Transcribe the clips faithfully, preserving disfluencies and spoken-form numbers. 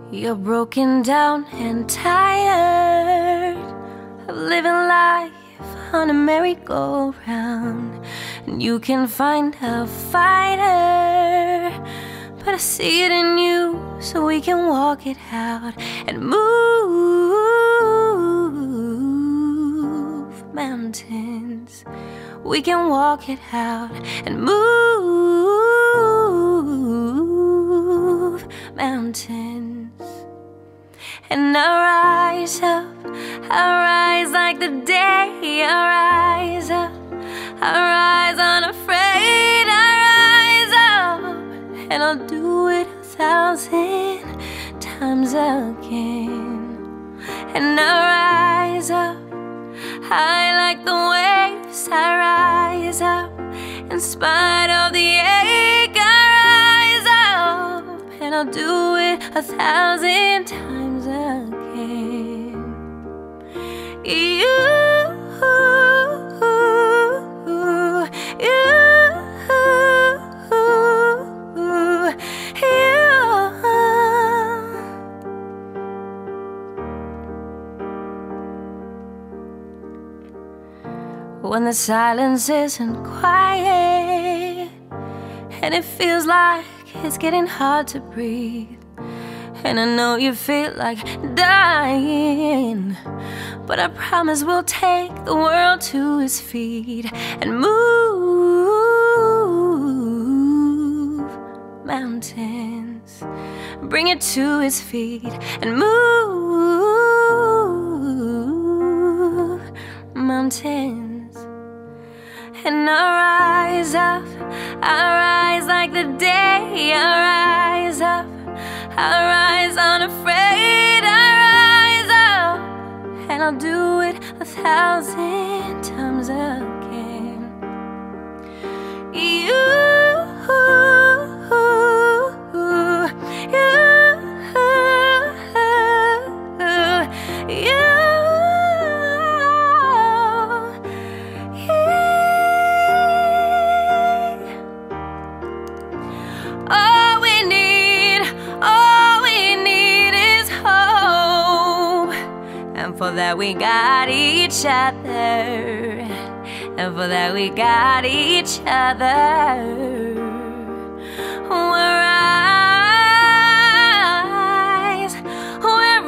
You're broken down and tired of living life on a merry-go-round, and you can find a fighter, but I see it in you, so we can walk it out and move mountains. We can walk it out and move mountains. And I rise up, I rise like the day. I rise up, I rise unafraid. I rise up, and I'll do it a thousand times again. And I rise up, high like the waves. I rise up, in spite of the ache. I rise up, and I'll do it a thousand times again. You, you, you. When the silence isn't quiet, and it feels like it's getting hard to breathe, and I know you feel like dying, but I promise we'll take the world to its feet and move mountains. Bring it to its feet and move mountains. And I rise up, I rise like the day. I rise up, I rise unafraid. I rise up, and I'll do it a thousand times again. You, you, you. All we need, all we need is hope. And for that we got each other. And for that we got each other. We'll rise, we'll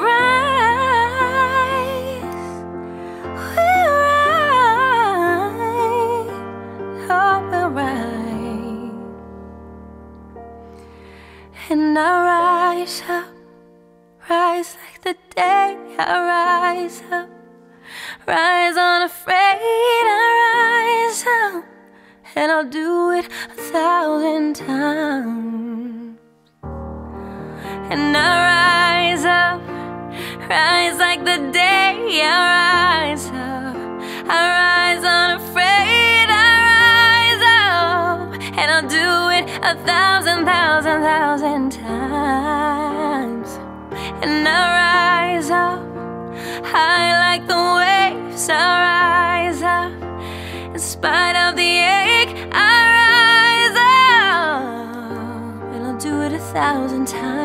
rise, we'll rise, oh, we'll rise. And I rise up, rise like the day. I rise up, rise unafraid. I rise up, and I'll do it a thousand times. And I rise up, rise like the day. I rise up, I rise unafraid. I rise up, and I'll do it a thousand, thousand, thousand times. And I rise up, high like the waves. I rise up, in spite of the ache. I rise up, and I'll do it a thousand times.